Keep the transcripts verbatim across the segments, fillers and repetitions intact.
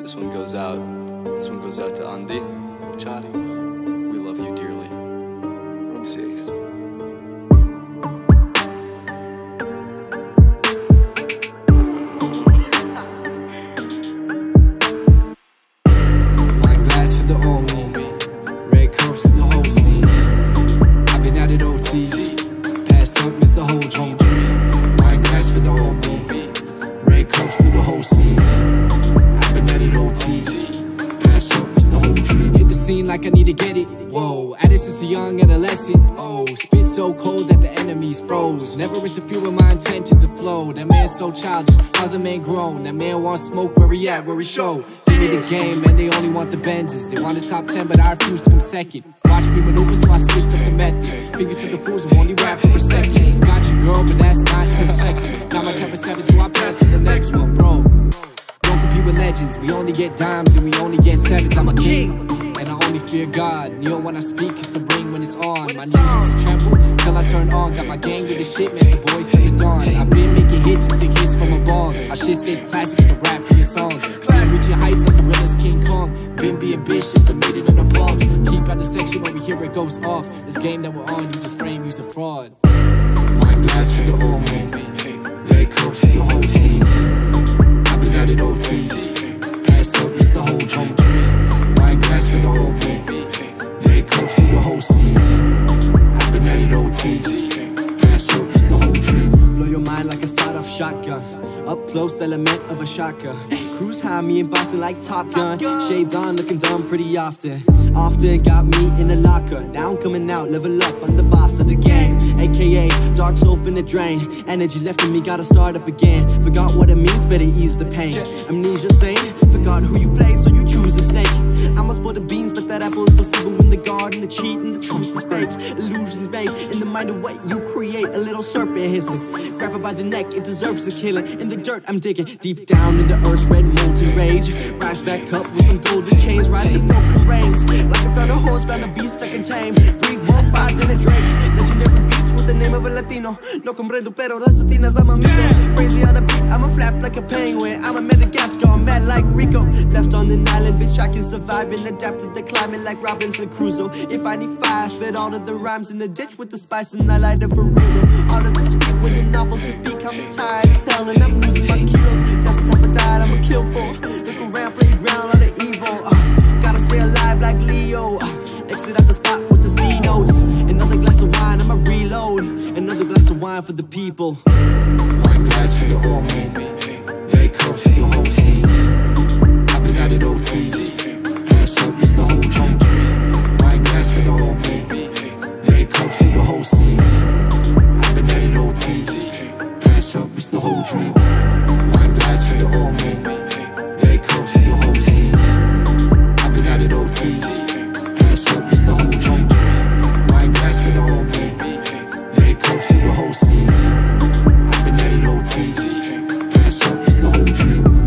This one goes out. This one goes out to Andy. Charlie. We love you dearly. Room six. Wine glass for the old me. Red cups for the whole scene. I've been at it O T. Pass up, miss the whole dream. Wine glass for the old me. Red cups for the whole scene. I've been at it O T. Pass up, miss the whole dream. Hit the scene like I need to get it. Whoa, at it since a young adolescent. Oh, spit so cold that the enemies froze. Never interfere with my intention to flow. That man's so childish, how's the man grown? That man wants smoke, where he at, where he show? Give me the game, man, they only want the benzes. They want the top ten, but I refuse to come second. Watch me maneuver, so I switched up the method. Fingers to the fools who only rap for a second. Got you, girl, but that's not even flexing. Not my type of seven, so I pass to the next one, bro. Don't compete with legends, we only get dimes and we only get sevens. I'm a king, and I only fear God. Kneel when I speak, it's the ring when it's on. My knees used to tremble till I turn on. Got my gang with the shit, man, so boys turn the dawns. I've been making hits, you take hits from a bong. Our shit stays classic, it's a rap for your songs. Been reaching heights like gorillas, King Kong. Been being bitch, just to made it in the palms. Keep out the section over here, it goes off. This game that we're on, you just frame, use a fraud. Wine glass for the old man. Red cups for the whole scene. I've been at it O T. Pass up, it's the whole dream. Wine glass for the old man. Red cups for the whole scene. I've been at it O T. Pass up, it's the whole dream. Blow your mind like a sawed-off shotgun. Up close, element of a shotgun. Cruise high, me and Boston like Top Gun. Shades on, looking dumb pretty often. Often got me in the locker. Now I'm coming out, level up, I'm the boss of the game. A K A dark soul finna drain. Energy left in me, gotta start up again. Forgot what it means, better ease the pain. Amnesia sane, forgot who you play, so you choose a snake. I must pour the beans, but that apple is placebo in the garden. The cheat and the truth is fake. Illusions made in the mind of what you create. A little serpent hissing. Grab it by the neck, it deserves a killing. In the dirt, I'm digging deep down in the earth's red molten rage. Rise back up with some golden chains, ride the broken reins. Like I found a horse, found a beast I can tame. Breathe more fire than a Drake. Legendary beats with the name of a Latino. No comprendo, pero las latinas I'm amigo. Crazy on the beat, I'ma flap like a penguin. I'm a Madagascar, I'm mad like Rico. Left on an island, bitch I can survive and adapt to the climate like Robinson Crusoe. If I need fire, spit all of the rhymes in the ditch with the spice and I light it for real. All of this shit when the novels speak, I'm tired as hell and I'm losing my kilos. That's the type of diet I'ma kill for. Look around, playground, all the evil. Uh, gotta stay alive like Leo. Uh, exit out the spot with the C notes. Another glass of wine, I'ma reload. Another glass of wine for the people. Wine glass for the old man. Red cups for the whole scene. I've been at it O T. Pass up, it's the whole dream. Wine glass for the old man. Red cups for the whole scene. I've been at it O T. Pass up, it's the whole dream. Wine glass for the old man. Red cups for the whole scene. I've been at it O T. Pass up, it's the whole dream. Wine glass for the old man. Red cups for the whole scene. I've been at it O T. Pass up, it's the whole dream.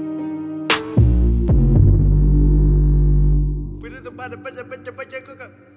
Baca, baca, baca, baca, baca.